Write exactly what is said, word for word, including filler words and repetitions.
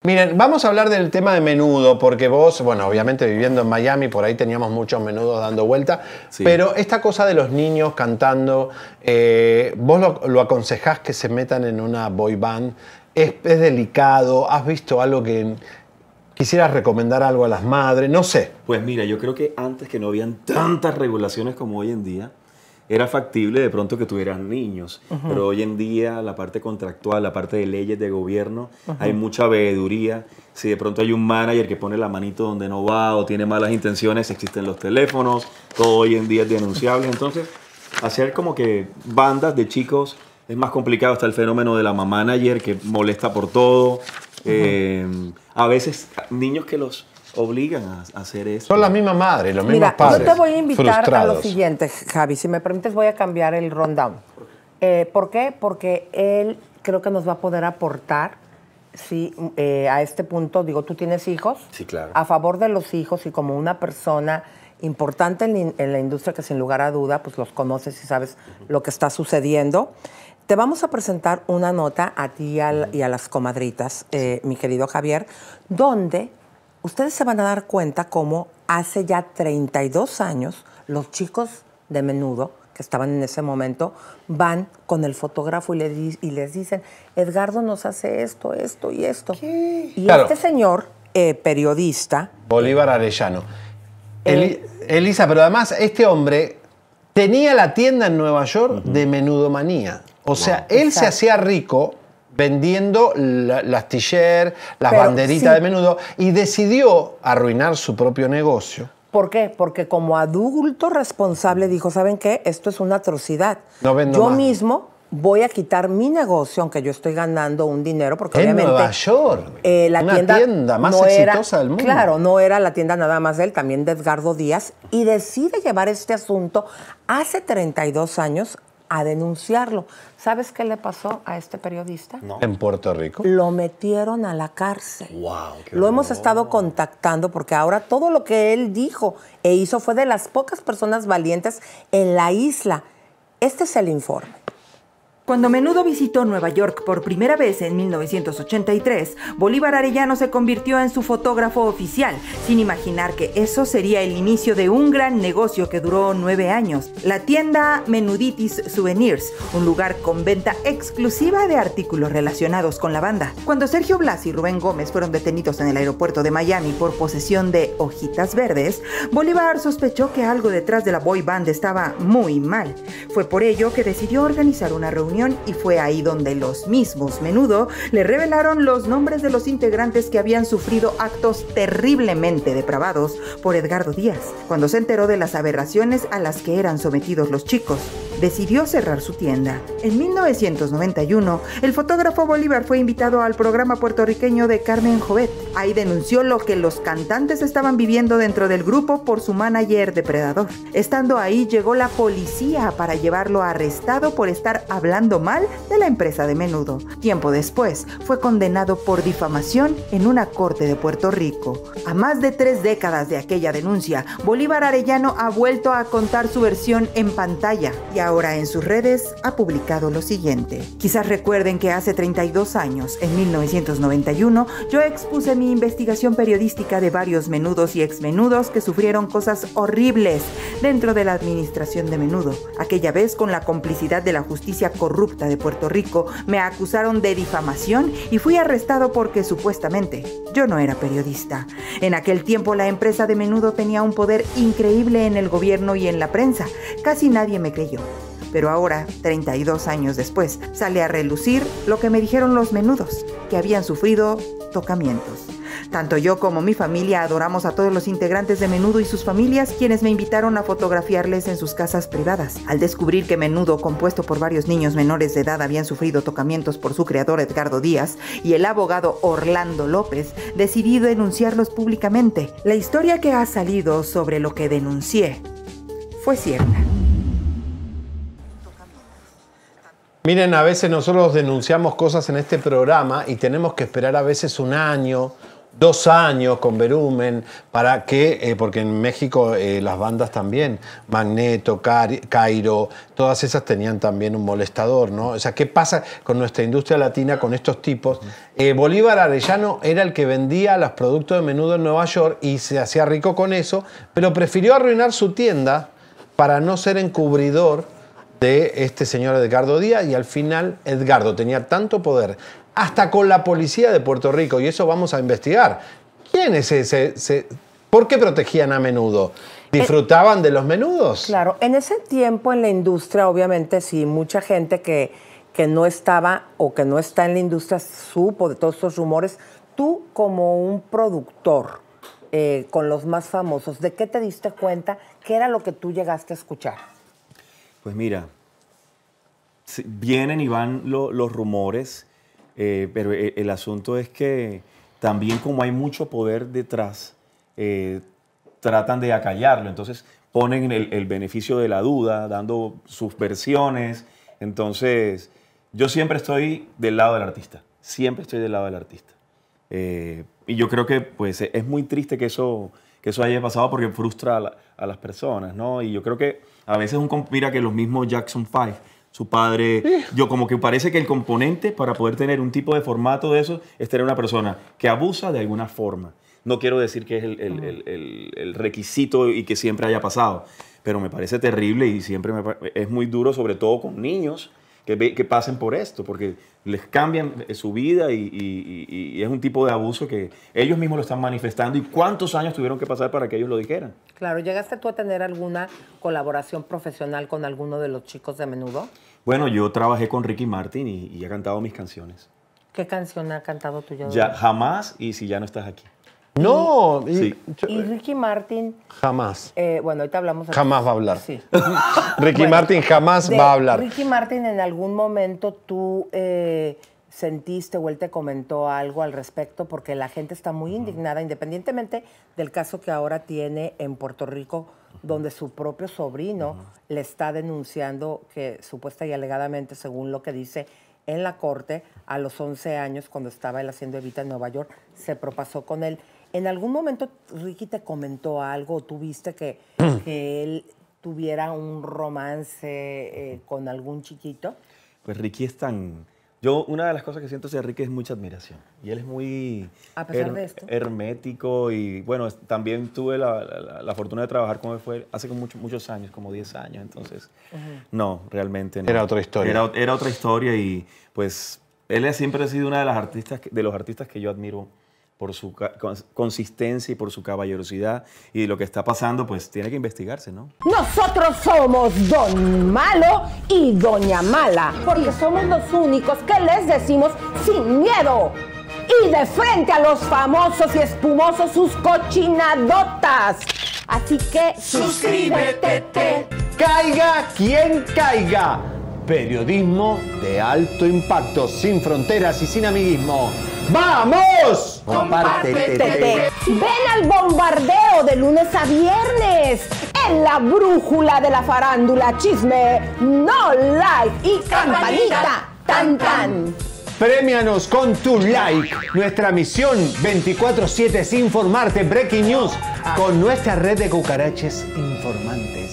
Miren, vamos a hablar del tema de Menudo, porque vos, bueno, obviamente viviendo en Miami, por ahí teníamos muchos menudos dando vuelta, sí. Pero esta cosa de los niños cantando, eh, vos lo, lo aconsejás que se metan en una boy band, es, es delicado, ¿has visto algo que quisieras recomendar algo a las madres? No sé. Pues mira, yo creo que antes que no habían tantas regulaciones como hoy en día, era factible de pronto que tuvieran niños, uh-huh. Pero hoy en día la parte contractual, la parte de leyes de gobierno, uh-huh. Hay mucha veeduría. Si de pronto hay un manager que pone la manito donde no va o tiene malas intenciones, existen los teléfonos, todo hoy en día es denunciable. Entonces, hacer como que bandas de chicos es más complicado. Está el fenómeno de la mamá manager que molesta por todo. Uh-huh. eh, a veces niños que los obligan a hacer eso. Son las mismas madres, los Mira, mismos padres. Yo te voy a invitar frustrados. a lo siguiente, Javi. Si me permites, voy a cambiar el rundown. Eh, ¿Por qué? Porque él creo que nos va a poder aportar, sí, eh, a este punto. Digo, ¿tú tienes hijos? Sí, claro. A favor de los hijos y como una persona importante en, en la industria que sin lugar a duda, pues los conoces y sabes uh-huh. Lo que está sucediendo. Te vamos a presentar una nota a ti y a, uh-huh. y a las comadritas, eh, mi querido Javier, donde ustedes se van a dar cuenta cómo hace ya treinta y dos años los chicos de Menudo, que estaban en ese momento, van con el fotógrafo y, le di y les dicen, Edgardo nos hace esto, esto y esto. ¿Qué? Y claro. Este señor, eh, periodista... Bolívar Arellano. Eh, Elisa, pero además este hombre tenía la tienda en Nueva York uh-huh. de Menudomanía. O sea, wow. Él Exacto. Se hacía rico vendiendo la, las t-shirts, las Pero, banderitas sí. de Menudo, y decidió arruinar su propio negocio. ¿Por qué? Porque como adulto responsable dijo, ¿saben qué? Esto es una atrocidad. No vendo yo más. mismo voy a quitar mi negocio, aunque yo estoy ganando un dinero, porque en obviamente... Nueva York, eh, la una tienda, tienda más no exitosa era, del mundo. Claro, no era la tienda nada más de él, también de Edgardo Díaz, y decide llevar este asunto hace treinta y dos años a denunciarlo. ¿Sabes qué le pasó a este periodista? No. En Puerto Rico. Lo metieron a la cárcel. Wow, qué lo hemos estado contactando porque ahora todo lo que él dijo e hizo fue de las pocas personas valientes en la isla. Este es el informe. Cuando Menudo visitó Nueva York por primera vez en mil novecientos ochenta y tres, Bolívar Arellano se convirtió en su fotógrafo oficial, sin imaginar que eso sería el inicio de un gran negocio que duró nueve años, la tienda Menuditis Souvenirs, un lugar con venta exclusiva de artículos relacionados con la banda. Cuando Sergio Blas y Rubén Gómez fueron detenidos en el aeropuerto de Miami por posesión de hojitas verdes, Bolívar sospechó que algo detrás de la boy band estaba muy mal. Fue por ello que decidió organizar una reunión y fue ahí donde los mismos Menudo le revelaron los nombres de los integrantes que habían sufrido actos terriblemente depravados por Edgardo Díaz. Cuando se enteró de las aberraciones a las que eran sometidos los chicos, decidió cerrar su tienda. En mil novecientos noventa y uno, el fotógrafo Bolívar fue invitado al programa puertorriqueño de Carmen Jovet. Ahí denunció lo que los cantantes estaban viviendo dentro del grupo por su manager depredador. Estando ahí, llegó la policía para llevarlo arrestado por estar hablando mal de la empresa de Menudo. Tiempo después, fue condenado por difamación en una corte de Puerto Rico. A más de tres décadas de aquella denuncia, Bolívar Arellano ha vuelto a contar su versión en pantalla y ahora en sus redes ha publicado lo siguiente. Quizás recuerden que hace treinta y dos años, en mil novecientos noventa y uno, yo expuse mi investigación periodística de varios menudos y exmenudos que sufrieron cosas horribles dentro de la administración de Menudo. Aquella vez, con la complicidad de la justicia corrupta de Puerto Rico, me acusaron de difamación y fui arrestado porque supuestamente yo no era periodista. En aquel tiempo la empresa de Menudo tenía un poder increíble en el gobierno y en la prensa. Casi nadie me creyó. Pero ahora, treinta y dos años después, sale a relucir lo que me dijeron los Menudos, que habían sufrido tocamientos. Tanto yo como mi familia adoramos a todos los integrantes de Menudo y sus familias, quienes me invitaron a fotografiarles en sus casas privadas. Al descubrir que Menudo, compuesto por varios niños menores de edad, habían sufrido tocamientos por su creador Edgardo Díaz y el abogado Orlando López, decidí denunciarlos públicamente. La historia que ha salido sobre lo que denuncié fue cierta. Miren, a veces nosotros denunciamos cosas en este programa y tenemos que esperar a veces un año, dos años con Verumen, para que, eh, porque en México eh, las bandas también, Magneto, Cairo, todas esas tenían también un molestador, ¿no? O sea, ¿qué pasa con nuestra industria latina, con estos tipos? Eh, Bolívar Arellano era el que vendía los productos de menudo en Nueva York y se hacía rico con eso, pero prefirió arruinar su tienda para no ser encubridor de este señor Edgardo Díaz, y al final Edgardo tenía tanto poder, hasta con la policía de Puerto Rico, y eso vamos a investigar. ¿Quién es ese? ese ¿Por qué protegían a Menudo? ¿Disfrutaban eh, de los menudos? Claro, en ese tiempo en la industria, obviamente, sí, mucha gente que, que no estaba o que no está en la industria supo de todos estos rumores. Tú, como un productor eh, con los más famosos, ¿de qué te diste cuenta? ¿Qué era lo que tú llegaste a escuchar? Pues mira, vienen y van lo, los rumores, eh, pero el, el asunto es que también como hay mucho poder detrás, eh, tratan de acallarlo. Entonces ponen el, el beneficio de la duda, dando sus versiones. Entonces yo siempre estoy del lado del artista, siempre estoy del lado del artista. Eh, y yo creo que pues, es muy triste que eso, que eso haya pasado porque frustra a, la, a las personas, ¿no? Y yo creo que a veces, un, mira que los mismos Jackson five, su padre, sí. yo como que parece que el componente para poder tener un tipo de formato de eso es tener una persona que abusa de alguna forma. No quiero decir que es el, el, el, el, el requisito y que siempre haya pasado, pero me parece terrible y siempre me, es muy duro, sobre todo con niños que, que pasen por esto, porque les cambian su vida y, y, y, y es un tipo de abuso que ellos mismos lo están manifestando. ¿Y cuántos años tuvieron que pasar para que ellos lo dijeran? Claro, ¿llegaste tú a tener alguna colaboración profesional con alguno de los chicos de Menudo? Bueno, yo trabajé con Ricky Martin y, y he cantado mis canciones. ¿Qué canción ha cantado tú? Ya, Jamás y Si Ya No Estás Aquí. No, y, sí. y Ricky Martin... Jamás. Eh, bueno, ahorita hablamos... Jamás va a hablar. Sí. Ricky bueno, Martin jamás de va a hablar. Ricky Martin, ¿en algún momento tú eh, sentiste o él te comentó algo al respecto? Porque la gente está muy uh-huh. indignada, independientemente del caso que ahora tiene en Puerto Rico, uh-huh. donde su propio sobrino uh-huh. le está denunciando que supuesta y alegadamente, según lo que dice en la corte, a los once años, cuando estaba él haciendo Evita en Nueva York, se propasó con él. ¿En algún momento Ricky te comentó algo o tú viste que, mm. que él tuviera un romance eh, con algún chiquito? Pues Ricky es tan... Yo, una de las cosas que siento hacia Ricky es mucha admiración. Y él es muy a pesar her de esto. hermético y, bueno, también tuve la, la, la fortuna de trabajar con él fue hace mucho, muchos años, como diez años. Entonces, uh-huh. no, realmente no. Era otra historia. Era, era otra historia y, pues, él siempre ha sido una de las artistas, de los artistas que yo admiro por su consistencia y por su caballerosidad, y lo que está pasando, pues tiene que investigarse, ¿no? Nosotros somos Don Malo y Doña Mala, porque somos los únicos que les decimos sin miedo y de frente a los famosos y espumosos sus cochinadotas. Así que suscríbete. Caiga quien caiga. Periodismo de alto impacto, sin fronteras y sin amiguismo. ¡Vamos! Compártete. Ven al bombardeo de lunes a viernes en la brújula de la farándula, chisme, no like y campanita, tan tan. Premianos con tu like. Nuestra misión veinticuatro siete es informarte. Breaking News con nuestra red de cucaraches informantes.